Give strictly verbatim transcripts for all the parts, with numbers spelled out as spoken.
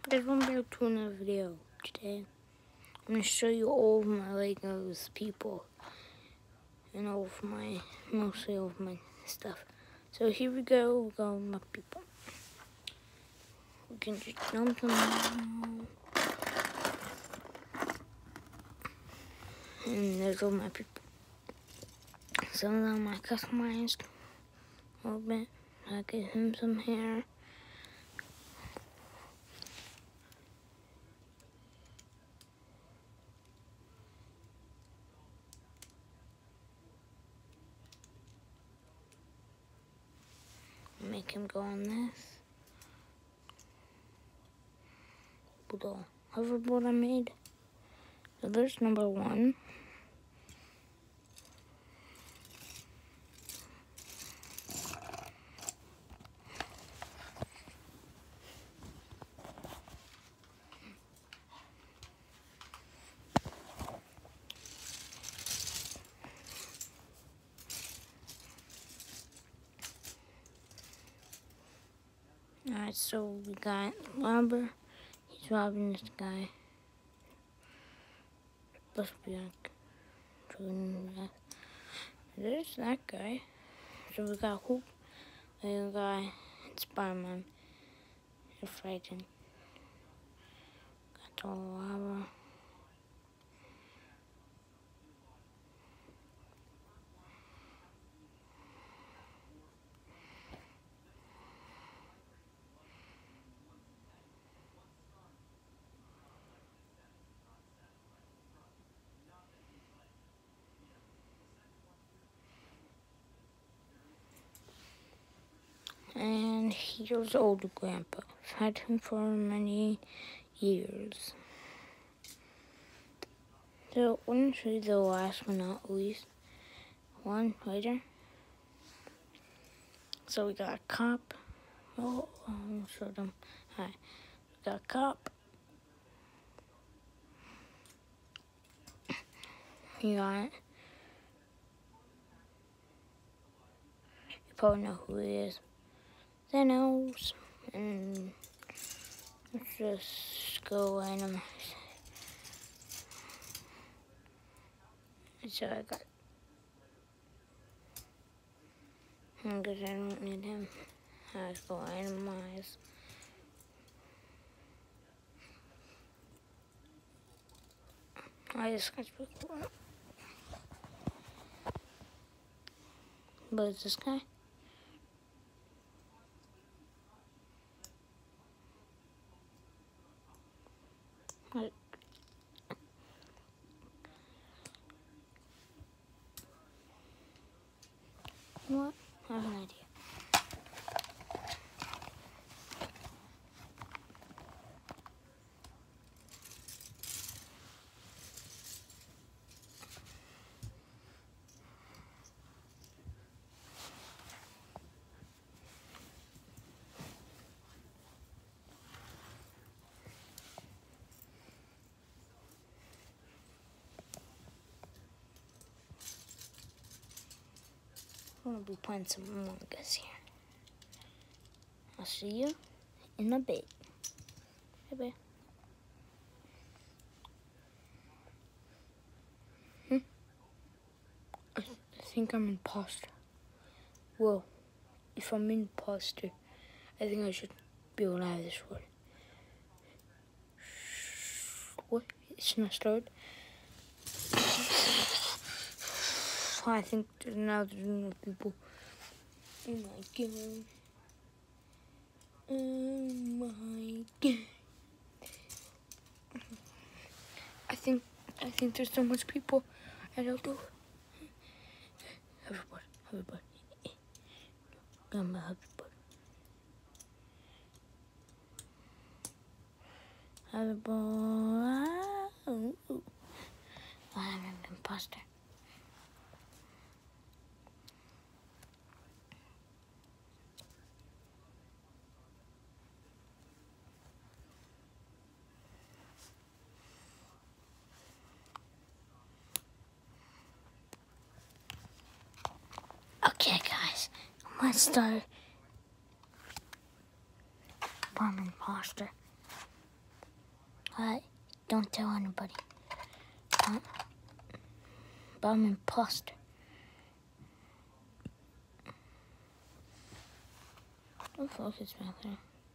Guys, welcome back to another video. Today, I'm going to show you all of my Legos people. And all of my, mostly all of my stuff. So here we go, we go with my people. We can just dump them all. And there's all my people. Some of them I customized a little bit. I gave him some hair. Make him go on this. With the hoverboard I made. So there's number one. Alright, so we got Robber. He's robbing this guy. Let's be like, there's that guy. So we got Hoop, the guy, and Spider-Man. They're fighting. Got the Robber. And here's old grandpa. I've had him for many years. So I'm going to show you the last but not least one later. So we got a cop. Oh, I'll show them. Alright. We got a cop. You got it. You probably know who he is. Thanos. And let's just go randomize. So I got. Because I don't need him. Let's go randomize. I just got pretty cool. But it's this guy. What? What? I have an idea. I'm gonna be playing some Among Us here. I'll see you in a bit. Bye bye. Hmm? I think I'm imposter. Well, if I'm imposter, I think I should be able to have this one. What? It's not started. I think there's now there's more people. Oh my god. Oh my god. I think I think there's so much people. I don't know. Everybody, everybody. I'm a everybody. Everybody. Oh, I'm an imposter. Okay, guys, let's start. I'm an imposter. Alright, don't tell anybody. But, but I'm an imposter. Don't focus back there.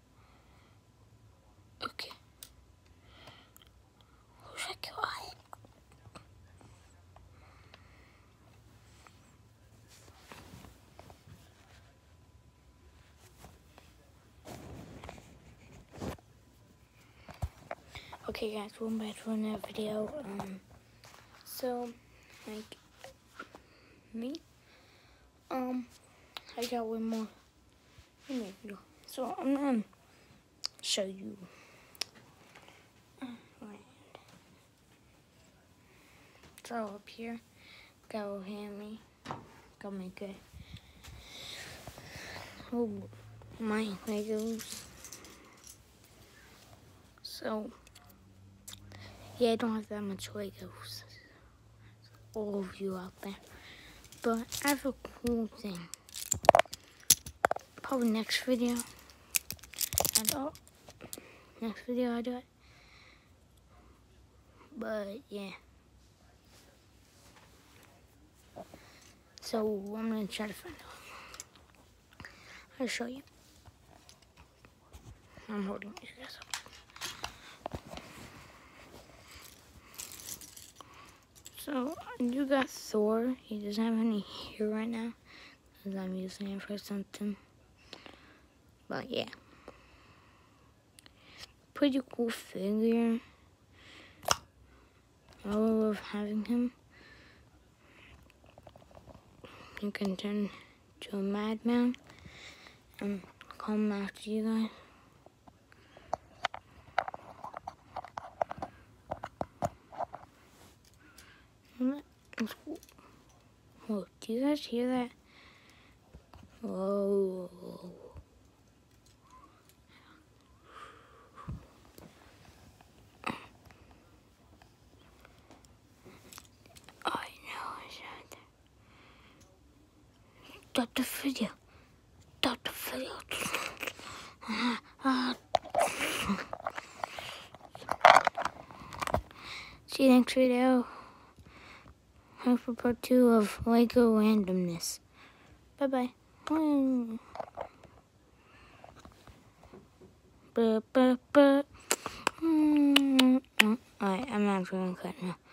Okay. Who's that guy? Okay guys, welcome back to another video. Um, so, like, me, um, I got one more video. So, I'm gonna show you. Uh, right. So, up here, go hand me, go make it. Oh, my Legos. So, yeah, I don't have that much Legos. All of you out there. But I have a cool thing. Probably next video. I don't. Next video I do it. But yeah. So I'm gonna try to find out. I'll show you. I'm holding you guys up. So, you got Thor. He doesn't have any here right now, because I'm using it for something. But, yeah. Pretty cool figure. I love having him. He can turn to a madman and come after you guys. Whoa, do you guys hear that? Whoa. I know it's out there. Stop the video. Stop the video. See you next video. Time for part two of Lego randomness. Bye bye. Mm. Alright, I'm not going to cut now.